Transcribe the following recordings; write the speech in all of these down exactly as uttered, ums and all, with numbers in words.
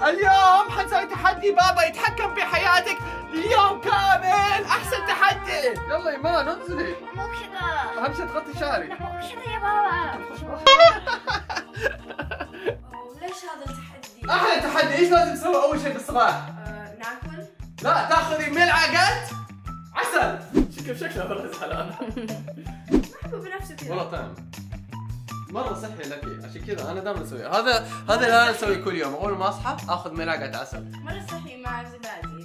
اليوم حنسوي تحدي بابا يتحكم بحياتك اليوم كامل. احسن تحدي. يلا ايمان انزلي. مو كذا. اهم شيء تغطي شعري. لا مو كذا يا بابا. ليش هذا التحدي؟ احلى تحدي. ايش لازم تسوي اول شيء بالصباح؟ آه، ناكل؟ لا تاخذي ملعقة عسل. شكل شكلها مرة زعلانة. احبه بنفسه كذا. والله طعم مرة صحي لك، عشان كذا انا دائما اسوي هذا. هذا اللي انا اسويه كل يوم. اول ما اصحى اخذ ملعقة عسل. مرة صحي مع زبادي.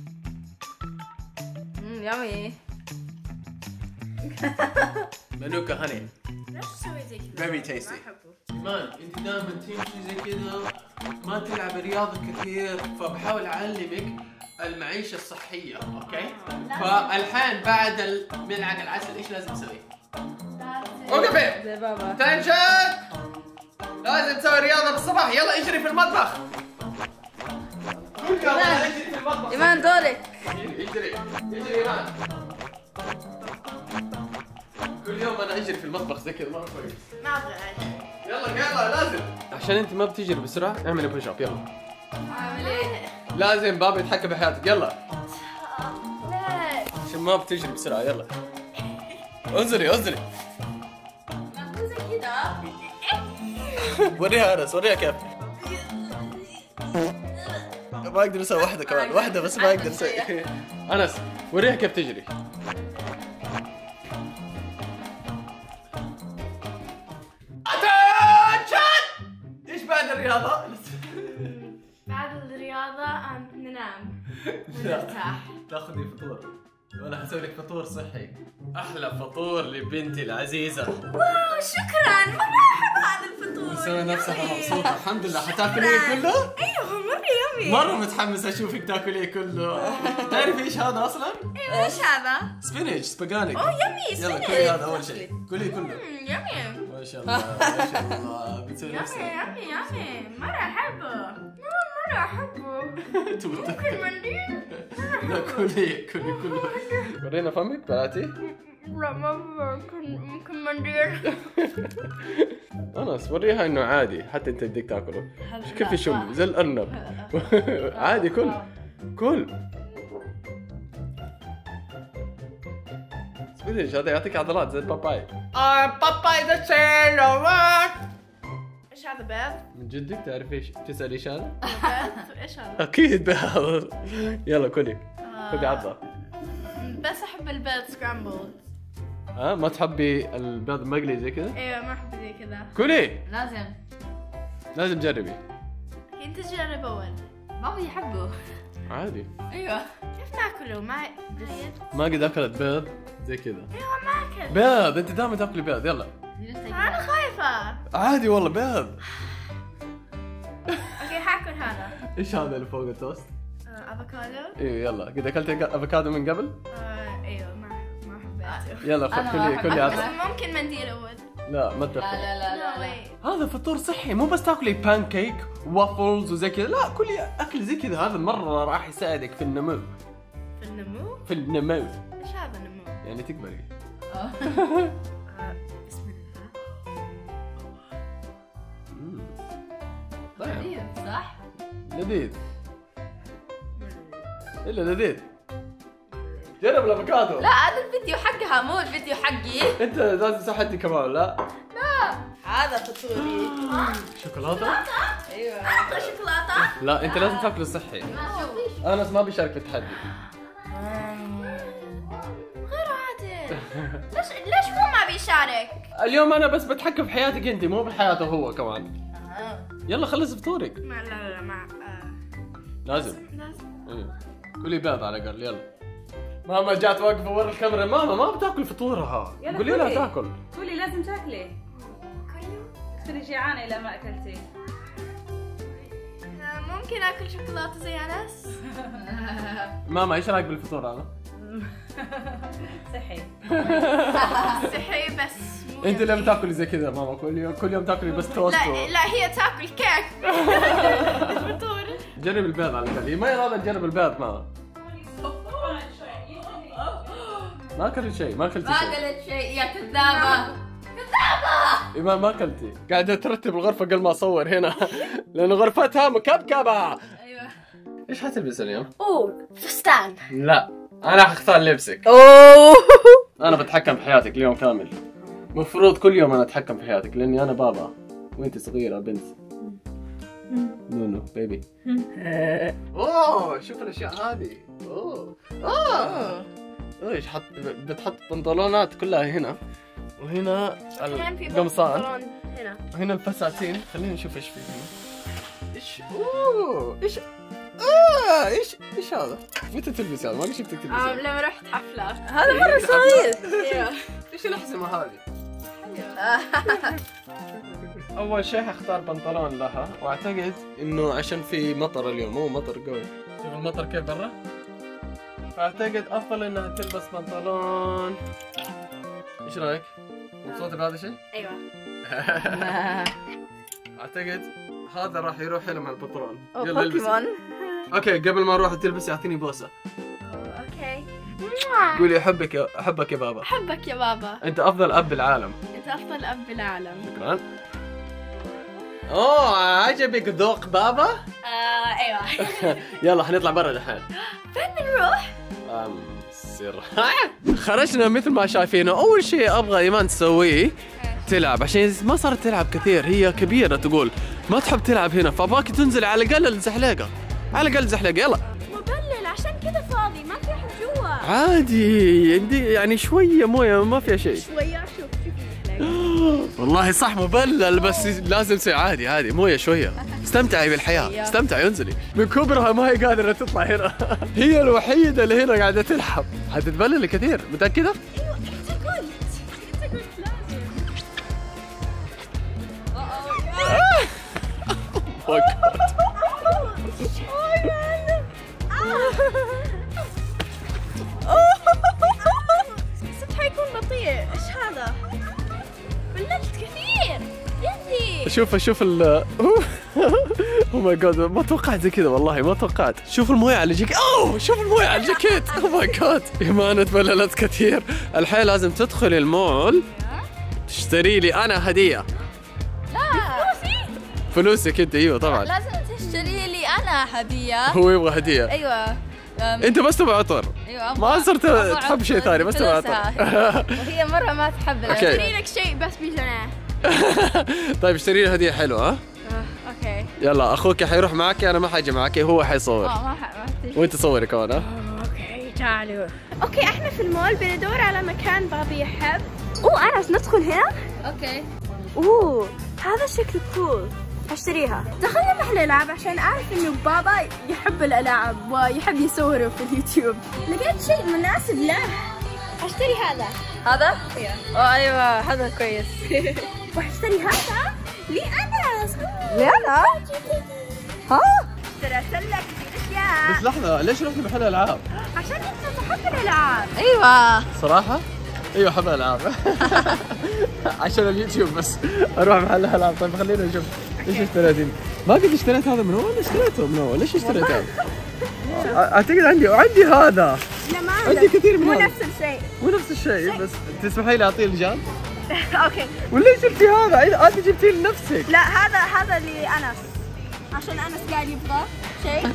امم يامي. منوكة هني. ليش تسوي زي كذا؟ Very tasty. ما احبه. ايمان انت دائما تمشي زي كذا، ما تلعب رياضة كثير، فبحاول اعلمك المعيشة الصحية، اوكي؟ فالحين بعد الملعقة العسل ايش لازم تسوي؟ وقفي! زي بابا. تنشن! لازم تسوي رياضة بالصباح، يلا اجري في المطبخ. كل يوم انا اجري في المطبخ. ايمان دورك. اجري اجري اجري ايمان. كل يوم انا اجري في المطبخ زي كذا مرة كويس. ما ابغى اجي. يلا يلا لازم. عشان انت ما بتجري بسرعة اعملي بوش اب يلا. اعمل ايه؟ لازم بابا يتحكم بحياتك يلا. ليش؟ عشان ما بتجري بسرعة يلا. انزلي انزلي. مو زي كذا. وريها انس وريها كيف. ما اقدر اسوي واحدة كمان، واحدة بس ما اقدر اسوي. انس وريها كيف تجري. ايش بعد الرياضة؟ بعد الرياضة آم، ننام ونرتاح. تاخذي فطور وانا حسوي لك فطور صحي. احلى فطور لبنتي العزيزة. واو شكرا، مرة أحب هذا الفطور. مسوي نفسها يمي. مبسوطة. الحمد لله. حتاكليه كله؟ ايوه مرة يمي. مرة متحمسة اشوفك تاكليه كله. تعرفي ايش هذا اصلا؟ ايوه ايش هذا؟ سبينج سباجانيك. اوه يمي يلا سبينج. كلي هذا اول شيء، كلي كله. مم، يمي. ما شاء الله ما شاء الله. بتسوي يمي نفسها. يمي يمي. مرة أحبه. مرة مرة أحبه. ممكن منديل؟ لا كلي كلي كله. ورينا فمك بلاتي. لا ما ممكن ممكن منديل. انس وريها انه عادي حتى انت بدك تاكله. كيف يشم زي الارنب. عادي كل كل. سبينج هذا يعطيك عضلات زي الباباي. اه باباي ذا سيلوات. ايش هذا بيض؟ من جدك تعرفي ايش تسألي ايش هذا؟ بيض؟ ايش هذا؟ اكيد بيض. يلا كلي خذي عضة. بس احب البيض سكرامبل. ها ما تحبي البيض المقلي زي كذا؟ ايوه ما احب زي كذا. كلي لازم. لازم تجربي. انت جرب اول. بابا يحبه. عادي. ايوه. كيف تاكله؟ ما دريت. ما قد اكلت بيض زي كذا. ايوه ما اكل. بيض انت دائما تاكلي بيض. يلا انا خايفة. عادي والله بيض. اوكي حاكل هذا. ايش هذا اللي فوق التوست؟ آه، افوكادو. ايوه يلا قد اكلت افوكادو من قبل؟ آه، ايوه ما ما حبيته. يلا خذ كلي كلي بس عضة. ممكن منديل اول. لا ما لا تدخل. لا لا لا لا. wait. هذا فطور صحي مو بس تاكلي بان كيك وافلز وزي كذا. لا كلي اكل زي كذا. هذا مرة راح يساعدك في النمو. في النمو؟ في النمو ايش هذا النمو؟ يعني تكبري. آه، بسم الله. مم. طيب لذيذ صح؟ لذيذ. الا لذيذ. جرب الافوكادو. لا هذا الفيديو حقها مو الفيديو حقي. انت لازم صحتي كمان. لا هذا فطوري. شوكولاته. ايوه. اعطى شوكولاتة؟ لا انت لازم تاكل الصحي. انس ما بيشارك في التحدي. غير عادل. ليش ليش هو ما بيشارك؟ اليوم انا بس بتحكم في حياتك انت مو بحياته هو كمان. يلا خلص فطورك. ما لا لا لا ما آه. لازم. لازم. ايوه كلي بيض على الاقل. يلا ماما جات واقفه ورا الكاميرا. ماما ما بتاكل فطورها. يلا قولي لها كلي. تاكل. كلي لازم تاكلي. تصيري جيعانة إذا ما أكلتي. آه، ممكن اكل شوكولاتة زي انس؟ ماما ايش رايك بالفطور هذا؟ صحي. صحي بس مو انت يمي. لما تاكلي زي كذا ماما كل يوم كل يوم تاكلي بس توست. لا لا هي تاكل كيك. الفطور. جرب البيض على الاقل. هي ما يراد تجرب البيض. ماما ما اكلت شيء. ما اكلتي ما شيء. قلت شيء يا كذابة. كذابة. ايمان ما اكلتي. قاعده ترتب الغرفه قبل ما اصور هنا. لأن غرفتها مكبكبة. ايوه. ايش حتلبس اليوم؟ اوه فستان. لا أنا حختار لبسك. اوه أنا بتحكم في حياتك اليوم كامل. مفروض كل يوم أنا أتحكم في حياتك لأني أنا بابا وأنت صغيرة بنت. نونو بيبي. اوه شوف الاشياء هذه. اوه اه ايش حط بتحط بنطلونات كلها هنا وهنا القمصان هنا وهنا الفساتين. خلينا نشوف ايش في هنا. ايش اوه ايش اه ايش ايش هذا؟ متى تلبس هذا؟ ما قد شفتك تلبس آه لما رحت حفلة. هذا مرة صغير. ايوه. ايش الأحزمة هذه؟ أول شيء حختار بنطلون لها وأعتقد إنه عشان في مطر اليوم مو مطر قوي. شوف المطر كيف برا. فأعتقد أفضل إنها تلبس بنطلون. إيش رأيك؟ مبسوطة بهذا الشيء؟ ايوه. أعتقد هذا راح يروح حلو مع البنطلون. يلا بوكيمون. البسي. أوكي قبل ما أروح تلبسي أعطيني بوسة. اوكي. قولي أحبك يا أحبك يا بابا. احبك يا بابا. أنت أفضل أب بالعالم. انت افضل اب بالعالم. شكرا. أوه عجبك ذوق بابا؟ آه ايوه. يلا حنطلع برا دحين. فين بنروح؟ أم سر. خرجنا مثل ما شايفينه. أول شيء أبغى إيمان تسويه تلعب عشان ما صارت تلعب كثير. هي كبيرة تقول ما تحب تلعب هنا فأبغاك تنزل على الأقل الزحليقة. على الأقل زحلقة يلا. مبلل عشان كذا فاضي ما في احد جوا. عادي عندي يعني شوية موية ما فيها شيء. شوية شوف شوف. والله صح مبلل بس لازم تصير عادي عادي موية شوية. استمتعي بالحياة استمتعي انزلي. من كبرها ما هي قادرة تطلع هنا. هي الوحيدة اللي هنا قاعدة تلعب. حتتبلل كثير متأكدة؟ ايوه انت قلت انت قلت لازم. حسيت حيكون بطيء. ايش هذا؟ بللت كثير يدي. شوف شوف ال اوه ماي جاد ما توقعت زي كذا والله ما توقعت. شوف المويه على الجاكيت. اوه شوف المويه على الجاكيت. اوه ماي جاد ايمان تبللت كثير. الحين لازم تدخلي المول تشتري لي انا هديه. لا فلوسي؟ فلوسك انت. ايوه طبعا لازم تشتري لي انا هدية. هو يبغى هديه. ايوه. أم، انت بس تبغى عطر. ايوه أبغى- ما صرت أبغى تحب شيء عطر ثاني بس تبغى فلوسها. عطر. وهي مرة ما تحب أوكي. اشتري لك شيء بس بجنيه. طيب اشتري لي هديه حلوه ها. اوكي. يلا اخوك حيروح معك انا ما حاجي معك هو حيصور. اه ما ح- ما تدري. وانت صوري كمان ها. اوكي تعالوا. اوكي احنا في المول بندور على مكان بابي يحب. اوه انس ندخل هنا؟ اوكي. اوه هذا شكله كول. اشتريها. دخلنا محل العاب عشان اعرف انه بابا يحب الالعاب ويحب يصوره في اليوتيوب. لقيت شيء مناسب له. اشتري هذا. هذا؟ ايوه. اه ايوه هذا كويس. واشتري هذا لأنس. لأنا؟ ها؟ اشتريت لك اشياء بس لحظه ليش رحت محل العاب؟ عشان انت تحب الالعاب. ايوه. صراحه ايوه احب الالعاب. عشان اليوتيوب بس اروح محل العاب. طيب خلينا نشوف ايش اشتريتي. ما قد اشتريت هذا من اول. اشتريته من اول. ليش اشتريت هذا؟ اعتقد عندي وعندي هذا. لا ما عندي كثير من مو هذا. نفس الشيء. مو نفس الشيء بس تسمحي لي اعطيه الجان؟ اوكي. وليش جبتي هذا؟ انت جبتيه لنفسك. لا هذا هذا لأنس عشان انس قاعد يبغى شيء.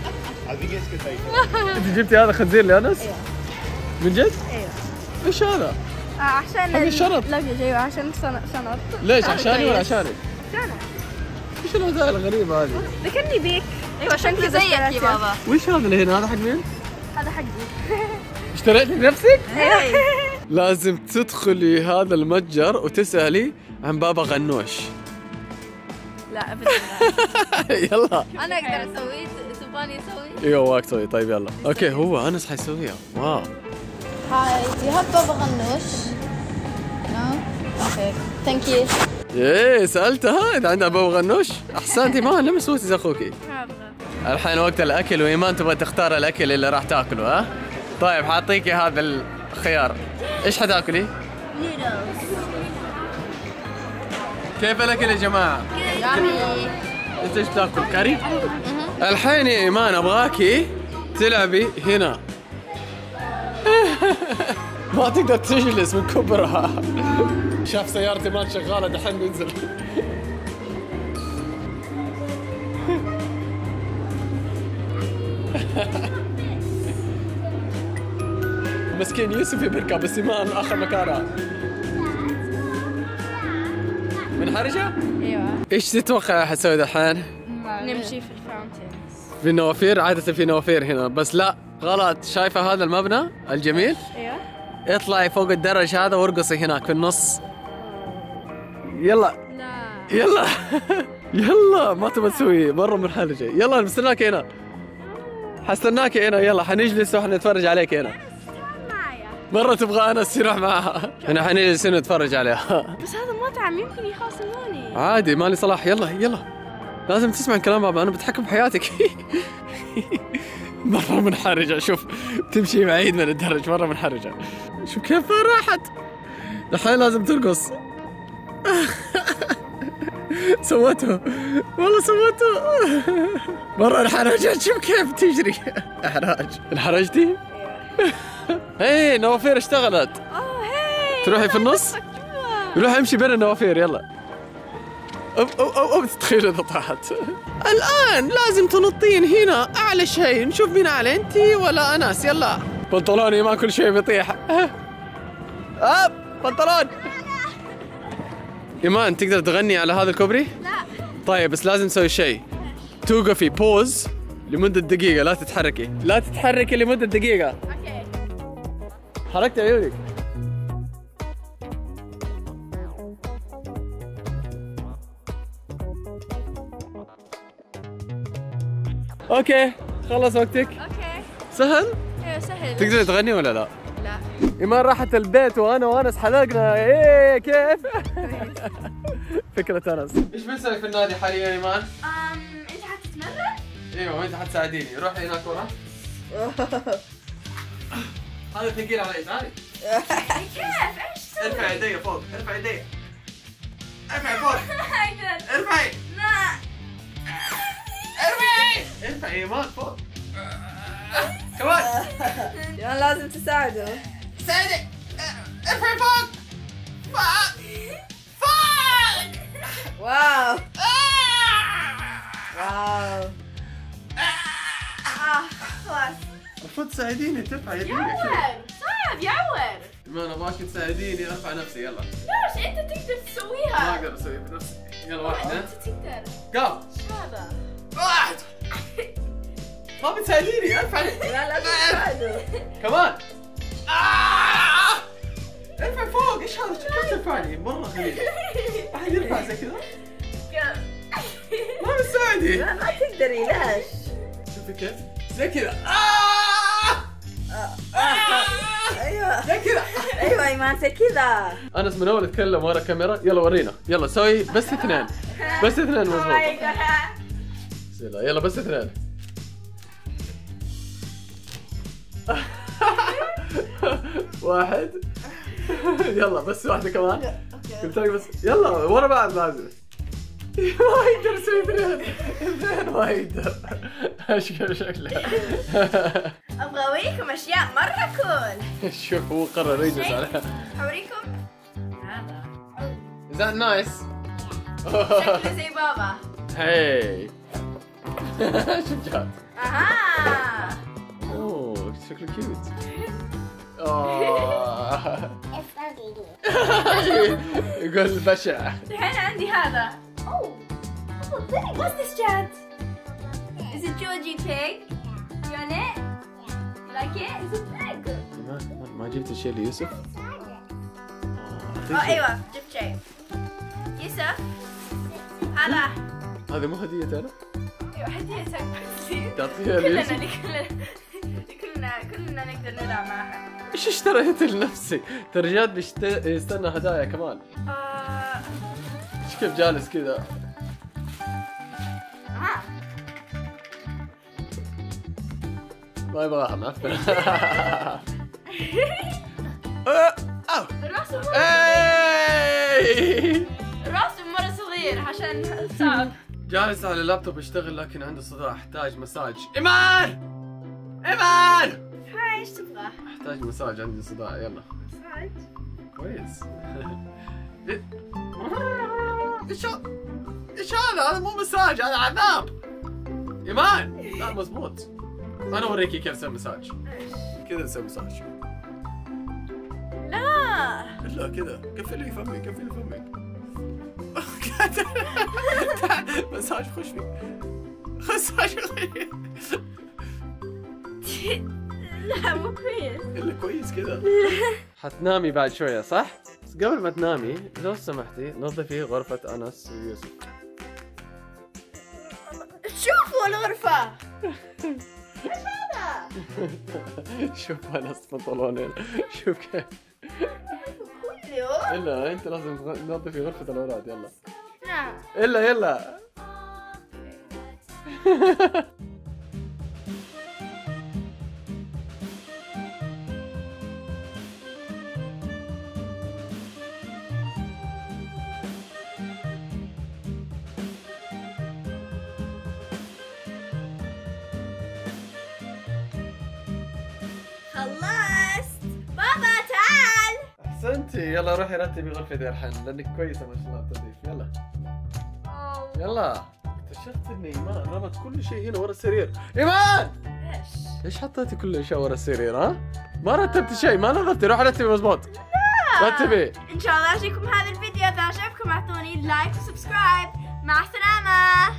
انت جبتي هذا خنزير لأنس؟ ايوه. من جد؟ ايوه. ايش هذا؟ آه عشان حق الشنط. اللجج. ايوه عشان شنط. ليش هذا عشاني ولا كويس. عشانك؟ عشانك. ايش الهدايا الغريبة هذه؟ ذكرني بيك. ايوه عشان كذا زيك يا اشتريته. بابا. وش هذا اللي هنا؟ هذا حق مين؟ هذا حقي. اشتريت لنفسك؟ ايوه. لازم تدخلي هذا المتجر وتسألي عن بابا غنوش. لا ابدا. يلا. انا اقدر اسوي تبغاني اسوي؟ ايوه واك سوي. طيب يلا. اوكي هو انس حيسويها. واو. هاي دي هاب بابا غنوش. نو اوكي ثانك يو. ايه سألتها اذا عندها بابا غنوش. احسنتي ما لم سويتي زي اخوكي. ما ابغى. الحين وقت الاكل وايمان تبغى تختار الاكل اللي راح تاكله ها؟ طيب حاعطيكي هذا الخيار. ايش حتاكلي؟ نودلز. كيف الاكل يا جماعه؟ يامي. انت ايش تاكل؟ كاري؟ الحين يا ايمان ابغاكي تلعبي هنا. ما تقدر تجلس من كبرها. شاف سيارتي ما شغاله دحين بينزل. مسكين يوسف يبركة بس إيمان آخر مكانها. منحرجة؟ ايوه. ايش تتوقع حسوي دحين؟ نمشي في الفاونتينز. في النوافير، عادة في نوافير هنا، بس لا غلط. شايفة هذا المبنى الجميل؟ ايوه. اطلعي فوق الدرج هذا وارقصي هناك في النص. يلا. لا. يلا. يلا ما تبغى تسوي مرة منحرجة. يلا بستناك هنا. حستناك هنا، يلا حنجلس وحنتفرج عليك هنا. مرة تبغى أنس يروح معها. احنا حنجلس هنا نتفرج عليها. بس هذا مطعم يمكن يخاصموني. عادي مالي صلاح. يلا يلا لازم تسمع كلام بابا، أنا بتحكم بحياتك. مرة منحرجة. شوف تمشي بعيد من الدرج، مرة منحرجة. شوف كيف راحت. الحين لازم ترقص. سوته والله سوته. مرة انحرجت. شوف كيف تجري. احراج. انحرجتي؟ ايه نوافير اشتغلت. اوه هي. تروحي في النص؟ روح امشي بين النوافير يلا. أو أو أو أو تخيل إذا طاحت. الآن لازم تنطين هنا أعلى شيء، نشوف مين أعلى أنتي ولا أناس. يلا بنطلوني ما كل شيء بيطيح. أه بنطلون. إيمان تقدر تغني على هذا الكوبري؟ لا. طيب بس لازم نسوي شيء. توقفي بوز لمدة دقيقة، لا تتحركي، لا تتحركي لمدة دقيقة. اوكي. حركت عيونك. اوكي خلص وقتك. اوكي. سهل؟ ايوه سهل. تقدري تغني ولا لا؟ لا. إيمان راحت البيت وانا وانس حلقنا. ايه كيف؟ فكرة انس. ايش بنسوي في النادي حاليا ايمان؟ امم انت حتتمرن؟ ايوه انت حتساعديني. روحي هناك ورا. هذا ثقيل علي. تعالي. كيف؟ ايش تسوي؟ ارفع يدي فوق، ارفع يدي. ارفعي فوق. ارفعي. لا. ارفعي. ارفعي ايمان فوق. كمان. يعني لازم تساعده. ساعدي. ارفعي فوق. فوق. فوق. واو. واو. اه خلاص. المفروض تساعديني ترفع يدي. يعور صعب يعور. ما انا ابغاك تساعديني ارفع نفسي. يلا. ليش انت تقدر ما تسويها؟ اقدر اسوي بنفسي. يلا واحد. انت تقدر. قام. ايش هذا؟ واحد. ما بتساعديني ارفع. لا لا تساعده. كمان. آه! ارفع فوق. ايش هذا؟ كيف ترفعني؟ مرة غريب. احد يرفع زي كذا؟ ما بتساعدي. لا ما تقدري. ليش؟ شوفي كيف؟ زي كذا. آه! ايوه زي كذا. ايوه ايمان زي كذا. انس من اول اتكلم ورا كاميرا. يلا ورينا. يلا سوي بس اثنين. بس اثنين مضبوط. يلا يلا بس اثنين. واحد. يلا بس واحدة كمان. قلت لك بس يلا ورا بعض لازم. ما يقدر يسوي اثنين. اثنين ما يقدر. اشكال شكله. ابغى اوريكم اشياء مرة كول. شوف هو قرر يجلس عليها. اوريكم هذا. Is that nice? شكله زي بابا. هاي. شوف جات. اها. اوه شكله كيوت. اوه. يقول بشع. الحين عندي هذا. Oh, oh, big. What's this, Chad? Is it Georgie pig? You want it? You like it? Is it big? ما ما جبت الشيء ليوسف؟ اه ايوه جبت شيء. يوسف هذا. هذه مو هدية أنا؟ ايوه هديتك. تعطيها كلنا ليوسف؟ كلنا كلنا كلنا نقدر نلعب معها. ايش اشتريت لنفسي؟ ترى جاد بيستنى هدايا كمان. آه. ايش كيف جالس كذا؟ آه. ما يبغاها معفنة. راسه مرة اي راسه مرة صغير عشان صعب. جالس على اللابتوب اشتغل لكن عنده صداع، احتاج مساج. ايمان ايمان هاي ايش تبغى؟ احتاج مساج، عندي صداع. يلا مساج؟ كويس. ايش ايش هذا؟ هذا مو مساج، هذا عذاب. ايمان لا مزبوط. انا اوريكي كيف نسوي مساج. كذا نسوي مساج. لا لا كذا قفلي فمك قفلي فمك. مساج خش فيه. مساج خش. لا مو كويس. الا كويس كذا. حتنامي بعد شويه صح؟ بس قبل ما تنامي لو سمحتي نظفي غرفه انس ويوسف. شوفوا الغرفة. ايش هذا؟ شوف انس بنطلونين شوف كيف. كله. الا انت لازم تنظفي غرفه الاولاد يلا. نعم. الا يلا. خلصت. بابا تعال. احسنتي يلا روحي رتبي غرفتي الحين لانك كويسه ما شاء الله بتنظيف يلا. يلا اكتشفت ان ايمان ربط كل شيء هنا ورا السرير. ايمان ايش؟ ليش حطيتي كل الاشياء ورا السرير ها؟ ما رتبتي شيء ما نظفتي روحي رتبي مضبوط. لا رتبي. ان شاء الله يعجبكم هذا الفيديو. اذا عجبكم اعطوني لايك وسبسكرايب. مع السلامة.